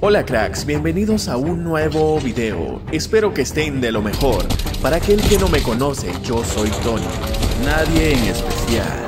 Hola cracks, bienvenidos a un nuevo video. Espero que estén de lo mejor. Para aquel que no me conoce, yo soy Tony, nadie en especial.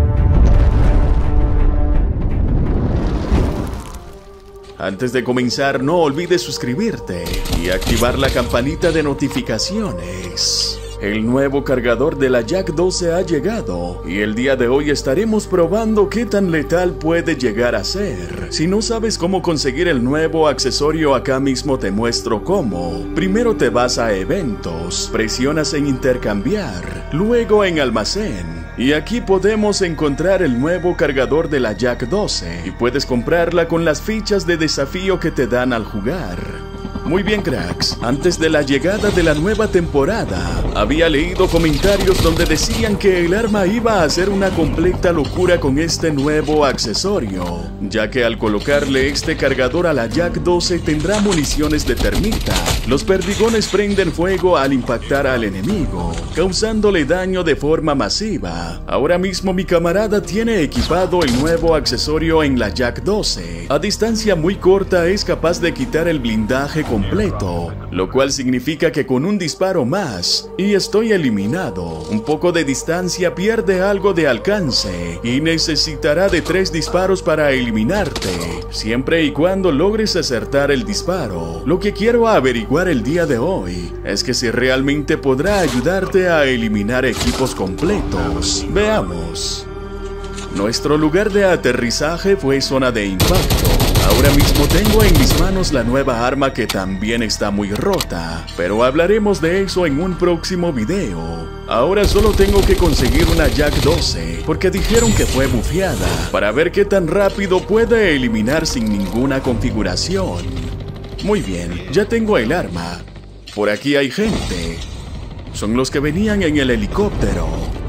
Antes de comenzar, no olvides suscribirte y activar la campanita de notificaciones. El nuevo cargador de la Jack 12 ha llegado y el día de hoy estaremos probando qué tan letal puede llegar a ser. Si no sabes cómo conseguir el nuevo accesorio, acá mismo te muestro cómo. Primero te vas a eventos, presionas en intercambiar, luego en almacén. Y aquí podemos encontrar el nuevo cargador de la Jack 12 y puedes comprarla con las fichas de desafío que te dan al jugar. Muy bien cracks, antes de la llegada de la nueva temporada, había leído comentarios donde decían que el arma iba a ser una completa locura con este nuevo accesorio, ya que al colocarle este cargador a la Jack 12 tendrá municiones de termita. Los perdigones prenden fuego al impactar al enemigo, causándole daño de forma masiva. Ahora mismo mi camarada tiene equipado el nuevo accesorio en la Jack 12. A distancia muy corta es capaz de quitar el blindaje completo, lo cual significa que con un disparo más y estoy eliminado. Un poco de distancia pierde algo de alcance y necesitará de 3 disparos para eliminarte, siempre y cuando logres acertar el disparo. Lo que quiero averiguar el día de hoy es que si realmente podrá ayudarte a eliminar equipos completos. Veamos. Nuestro lugar de aterrizaje fue zona de impacto. Ahora mismo tengo en mis manos la nueva arma que también está muy rota, pero hablaremos de eso en un próximo video. Ahora solo tengo que conseguir una Jack 12, porque dijeron que fue bufeada, para ver qué tan rápido puede eliminar sin ninguna configuración. Muy bien, ya tengo el arma. Por aquí hay gente. Son los que venían en el helicóptero.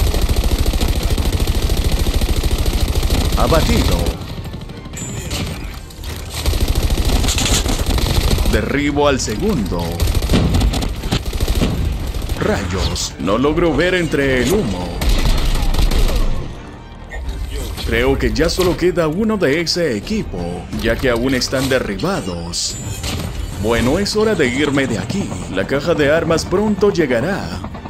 Abatido. Derribo al segundo. Rayos, no logro ver entre el humo. Creo que ya solo queda uno de ese equipo, ya que aún están derribados. Bueno, es hora de irme de aquí. La caja de armas pronto llegará.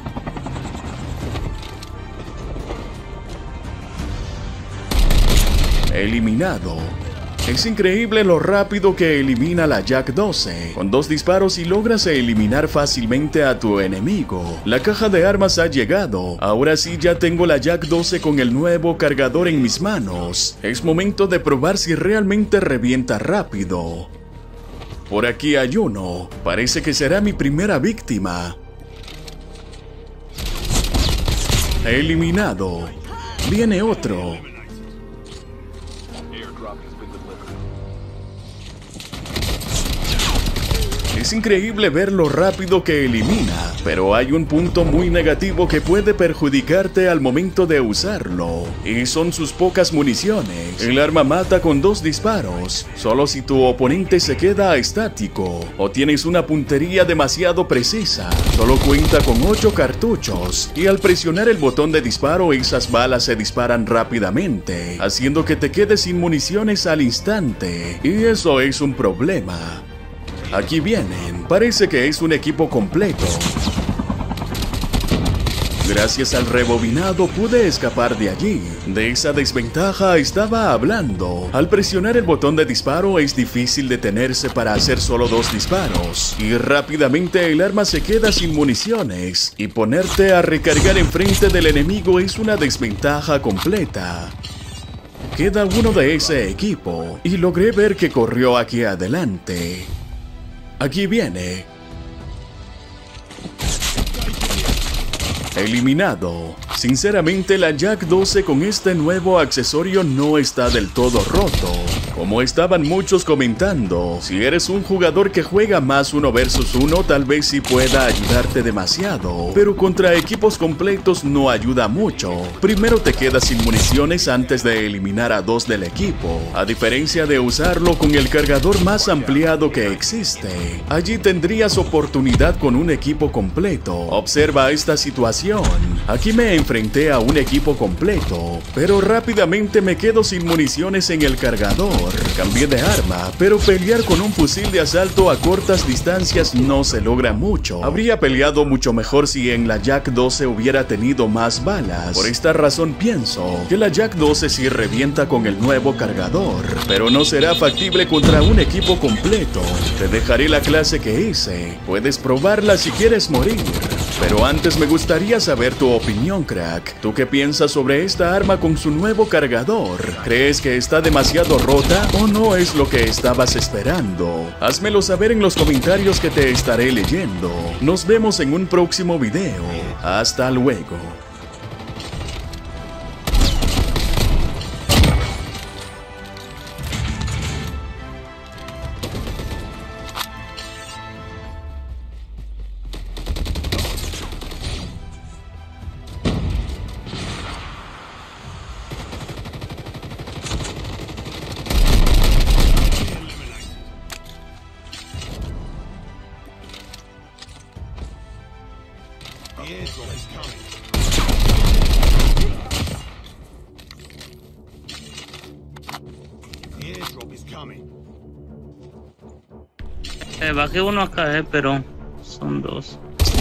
Eliminado. Es increíble lo rápido que elimina la Jack 12. Con 2 disparos y logras eliminar fácilmente a tu enemigo. La caja de armas ha llegado. Ahora sí ya tengo la Jack 12 con el nuevo cargador en mis manos. Es momento de probar si realmente revienta rápido. Por aquí hay uno. Parece que será mi primera víctima. Eliminado. Viene otro. Es increíble ver lo rápido que elimina, pero hay un punto muy negativo que puede perjudicarte al momento de usarlo, y son sus pocas municiones. El arma mata con 2 disparos, solo si tu oponente se queda estático, o tienes una puntería demasiado precisa. Solo cuenta con 8 cartuchos, y al presionar el botón de disparo esas balas se disparan rápidamente, haciendo que te quedes sin municiones al instante, y eso es un problema. Aquí vienen, parece que es un equipo completo. Gracias al rebobinado pude escapar de allí. De esa desventaja estaba hablando. Al presionar el botón de disparo es difícil detenerse para hacer solo 2 disparos. Y rápidamente el arma se queda sin municiones. Y ponerte a recargar enfrente del enemigo es una desventaja completa. Queda uno de ese equipo. Y logré ver que corrió aquí adelante. Aquí viene. Eliminado. Sinceramente la Jack 12 con este nuevo accesorio no está del todo roto, como estaban muchos comentando. Si eres un jugador que juega más 1 versus 1, tal vez sí pueda ayudarte demasiado, pero contra equipos completos no ayuda mucho. Primero te quedas sin municiones antes de eliminar a 2 del equipo, a diferencia de usarlo con el cargador más ampliado que existe. Allí tendrías oportunidad con un equipo completo. Observa esta situación. Aquí me enfrenté a un equipo completo, pero rápidamente me quedo sin municiones en el cargador. cargador. Cambié de arma, pero pelear con un fusil de asalto a cortas distancias no se logra mucho. Habría peleado mucho mejor si en la Yak 12 hubiera tenido más balas. Por esta razón pienso que la Yak 12 sí revienta con el nuevo cargador, pero no será factible contra un equipo completo. Te dejaré la clase que hice. Puedes probarla si quieres morir. Pero antes me gustaría saber tu opinión, crack. ¿Tú qué piensas sobre esta arma con su nuevo cargador? ¿Crees que está demasiado rota o no es lo que estabas esperando? Házmelo saber en los comentarios que te estaré leyendo. Nos vemos en un próximo video. Hasta luego. The airdrop is coming. The airdrop is coming. Bajé uno acá, pero son dos.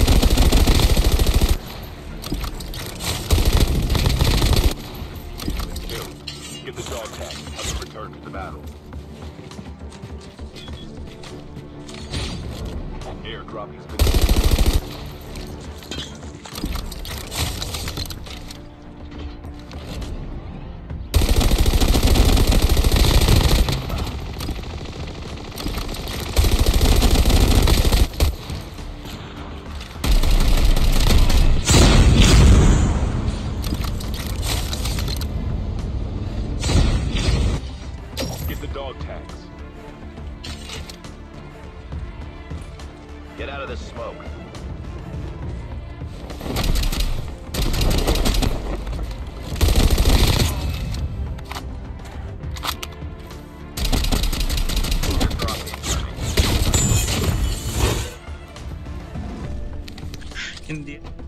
Get the dog tag. Have them return to the battle. Airdrop has been. The dog tags. Get out of the smoke. India.